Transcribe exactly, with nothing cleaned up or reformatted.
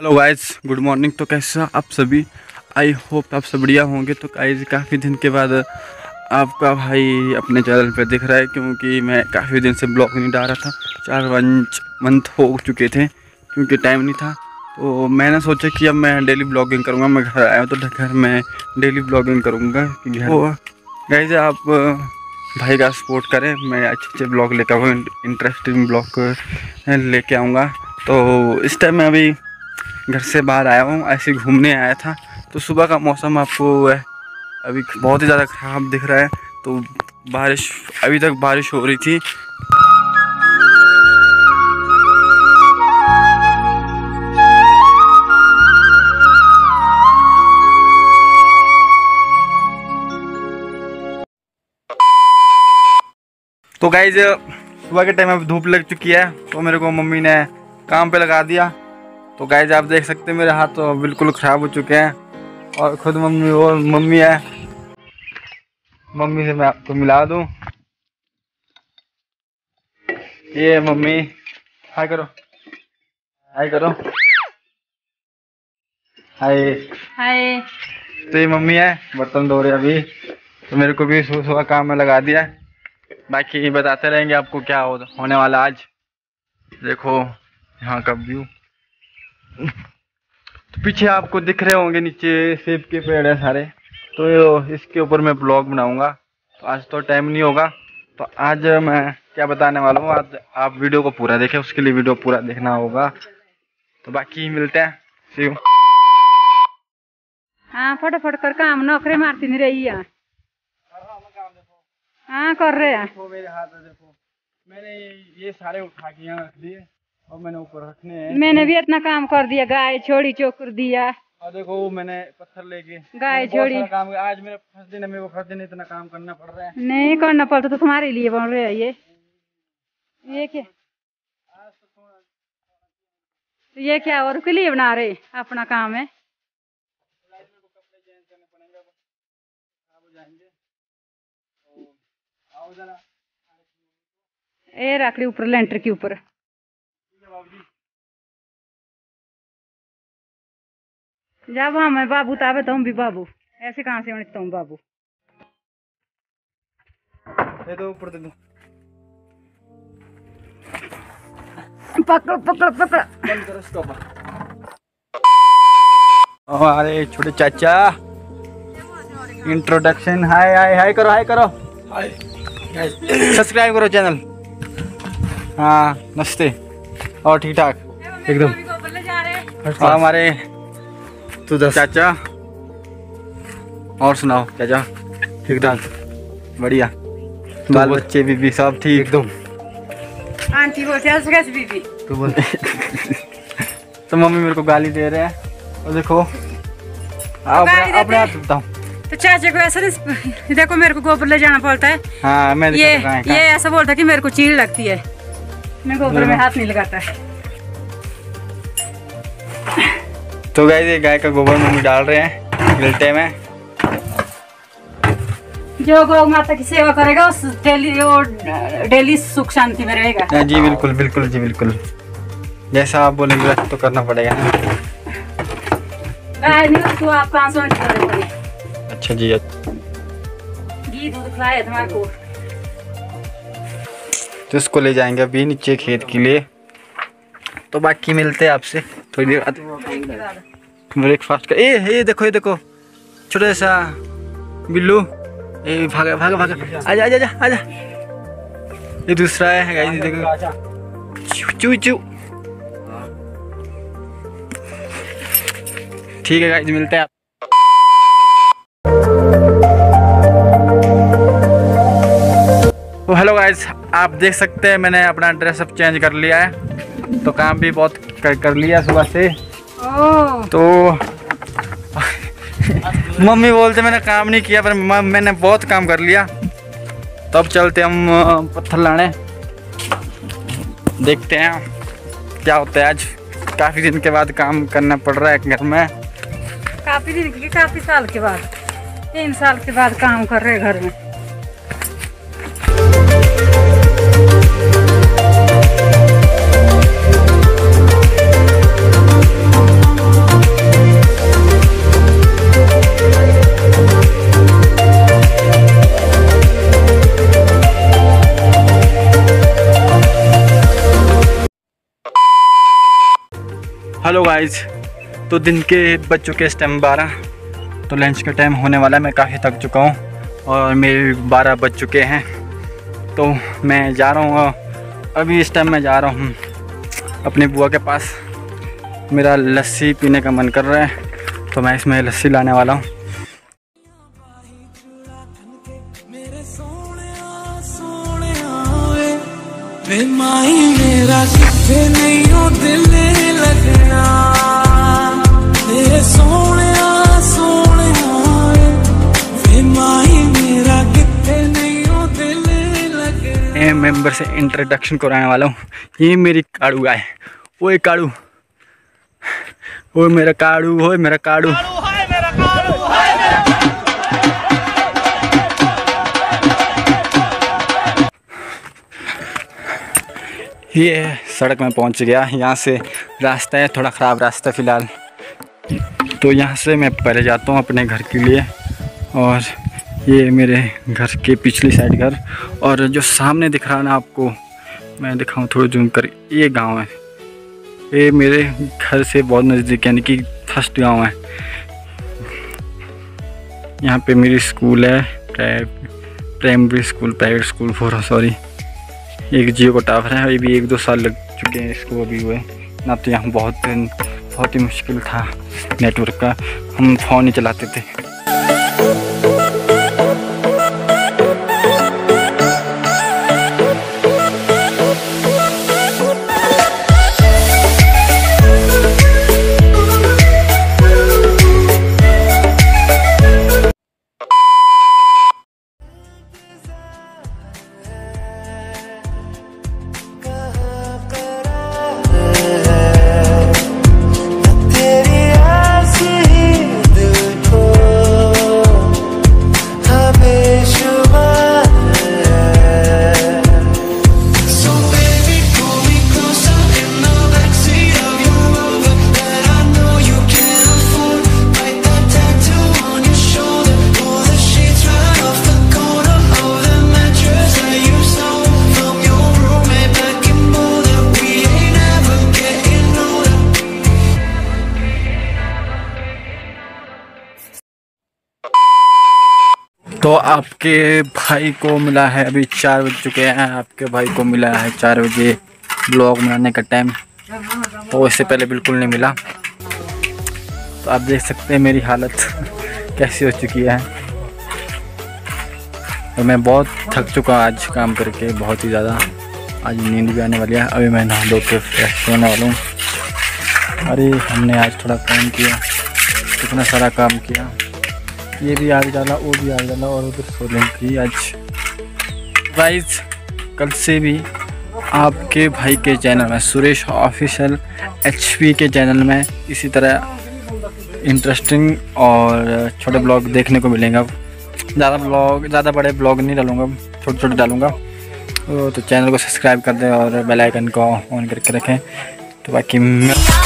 Hello guys, good morning. तो कैसे आप सभी? आई होप आप सब बढ़िया होंगे। तो गाइस काफ़ी दिन के बाद आपका भाई अपने चैनल पे दिख रहा है, क्योंकि मैं काफ़ी दिन से ब्लॉग नहीं डाल रहा था। चार मंथ मंथ हो चुके थे क्योंकि टाइम नहीं था। तो मैंने सोचा कि अब मैं डेली ब्लॉगिंग करूँगा। मैं घर आया तो घर में डेली ब्लॉगिंग करूँगा। गाइस आप भाई का सपोर्ट करें, मैं अच्छे अच्छे ब्लॉग लेकर आऊँगा, इंटरेस्टिंग ब्लॉग लेके आऊँगा। तो इस टाइम मैं अभी घर से बाहर आया हूँ, ऐसे घूमने आया था। तो सुबह का मौसम आपको अभी बहुत ही ज़्यादा ख़राब दिख रहा है। तो बारिश, अभी तक बारिश हो रही थी। तो गाइज सुबह के टाइम में धूप लग चुकी है, तो मेरे को मम्मी ने काम पे लगा दिया। तो गाइज आप देख सकते हैं मेरे हाथ तो बिल्कुल ख़राब हो चुके हैं। और खुद मम्मी और मम्मी है, मम्मी से मैं आपको मिला दूं। ये मम्मी, हाय करो, हाय करो, हाय हाय। तो ये मम्मी है, बर्तन धो रहे अभी। तो मेरे को भी सुबह सुबह काम में लगा दिया। बाकी बताते रहेंगे आपको क्या हो, होने वाला आज। देखो यहाँ का व्यू, तो पीछे आपको दिख रहे होंगे नीचे सेब के पेड़ है सारे। तो इसके ऊपर मैं ब्लॉग बनाऊंगा। तो आज तो टाइम नहीं होगा। तो आज मैं क्या बताने वाला हूँ, आज आप वीडियो को पूरा देखें, उसके लिए वीडियो पूरा देखना होगा। तो बाकी मिलते हैं, सी यू। हाँ फटाफट कर काम, नौकरी मारती नहीं रही है। हाँ कर रहे हैं। देखो मेरे हाथ में, देखो मैंने ये सारे उठा के यहाँ रख दिए और मैंने ऊपर रखने हैं। मैंने भी इतना काम कर दिया, गाय छोड़ी, चोकर दिया। और देखो मैंने पत्थर लेके गाय छोड़ी। काम, आज मेरा फर्स्ट दिन है, मेरे को फर्स्ट दिन इतना काम करना पड़ रहा है। नहीं करना पड़ता तो तुम्हारे लिए बन रहे हैं। ये ये क्या, ये क्या और के लिए बना रहे? अपना काम है। ये रख ली ऊपर लेंटर के ऊपर। जब हम बाबू ताबे तुम भी बाबू, ऐसे कहाँ से तुम बाबू। ये तो ऊपर दे दो, पकड़ पकड़ पकड़। बंद करो स्टॉप। हमारे छोटे चाचा इंट्रोडक्शन। हाय हाय हाय करो, हाय करो, हाय, सब्सक्राइब करो चैनल। हाँ नमस्ते, और ठीक ठाक एकदम। हमारे तो चाचा, और सुनाओ चाचा? ठीक ठाक, बढ़िया। बाल बच्चे बीबी सब ठीक एकदम। आंटी बोलते हैं बीबी तो बोलते तो मम्मी मेरे को गाली दे रहे हैं। और देखो आप अपने हाथ बताओ। तो चाचा को ऐसा नहीं, देखो मेरे को गोबर ले जाना पड़ता है। हाँ मैं ये ये ऐसा बोलता कि मेरे को चीड़ लगती है, मैं गोबर में हाथ नहीं लगाता है। तो गाइस ये गाय का गोबर मम्मी डाल रहे हैं गिलटे में। जो गौ माता की सेवा करेगा उस डेली डेली सुख शांति में रहेगा। जी बिल्कुल बिल्कुल जी बिल्कुल, जैसा आप बोलेंगे वैसा तो करना पड़ेगा ना। गाय नहीं तो आप कहाँ से? अच्छा जी, घी दूध खिलाया तुम्हारे को। तो इसको ले जाएंगे अभी नीचे खेत के लिए। तो बाकी मिलते हैं आपसे थोड़ी देर बाद ब्रेकफास्ट का। ए ये देखो, ये देखो छोटा सा बिल्लू, ए भागा भागा भागा, आजा आजा आजा आजा। ये दूसरा है गाइस, देखो चू चू। ठीक है गाइस, मिलते हैं। तो हेलो गाइस, आप देख सकते हैं मैंने अपना ड्रेसअप चेंज कर लिया है। तो काम भी बहुत कर, कर लिया सुबह से। तो मम्मी बोलते मैंने काम नहीं किया, पर मैंने बहुत काम कर लिया। तो अब चलते हम पत्थर लाने, देखते हैं क्या होता है आज। काफ़ी दिन के बाद काम करना पड़ रहा है घर में। काफ़ी दिन के, काफ़ी साल के बाद, तीन साल के बाद काम कर रहे घर में। हेलो गाइस, तो दिन के बज चुके इस टाइम बारह, तो लंच का टाइम होने वाला है। मैं काफ़ी थक चुका हूँ और मेरे बारह बज चुके हैं, तो मैं जा रहा हूँ। अभी इस टाइम मैं जा रहा हूँ अपनी बुआ के पास। मेरा लस्सी पीने का मन कर रहा है, तो मैं इसमें लस्सी लाने वाला हूँ। माही मेरा किथे नहीं हो दिल लगना, तेरे सोने सोने वे माही मेरा किथे नहीं हो दिल लगना। ए मेंबर से इंट्रोडक्शन कराने वाला हूँ। ये मेरी काड़ू है। ओए काड़ू, ओए मेरा काड़ू, ओए मेरा काड़ू। ये सड़क में पहुंच गया। यहाँ से रास्ता है थोड़ा ख़राब रास्ता फ़िलहाल, तो यहाँ से मैं पहले जाता हूँ अपने घर के लिए। और ये मेरे घर के पिछली साइड घर, और जो सामने दिख रहा है ना आपको, मैं दिखाऊँ थोड़ा जूम कर, ये गांव है। ये मेरे घर से बहुत नज़दीक, यानी कि फर्स्ट गांव है। यहाँ पे मेरी स्कूल है, primary school, private school four sorry एक जियो का टावर है। अभी भी एक दो साल लग चुके हैं इसको अभी हुए ना, तो यहाँ बहुत बहुत ही मुश्किल था नेटवर्क का, हम फ़ोन ही चलाते थे। तो आपके भाई को मिला है, अभी चार बज चुके हैं, आपके भाई को मिला है चार बजे ब्लॉग बनाने का टाइम, तो इससे पहले बिल्कुल नहीं मिला। तो आप देख सकते हैं मेरी हालत कैसी हो चुकी है। तो मैं बहुत थक चुका हूँ आज काम करके, बहुत ही ज़्यादा। आज नींद भी आने वाली है। अभी मैं नहा धो के फ्रेश होने वाला हूँ। अरे हमने आज थोड़ा काम किया, कितना सारा काम किया। ये भी आग डाला, वो भी आग डाला, और उधर सोलह की आज। गाइस, कल से भी आपके भाई के चैनल में, सुरेश ऑफिशियल एच पी के चैनल में, इसी तरह इंटरेस्टिंग और छोटे ब्लॉग देखने को मिलेंगे। ज़्यादा ब्लॉग, ज़्यादा बड़े ब्लॉग नहीं डालूँगा, छोटे छोटे डालूँगा। तो चैनल को सब्सक्राइब कर दें और बेल आइकन को ऑन करके रखें। तो बाकी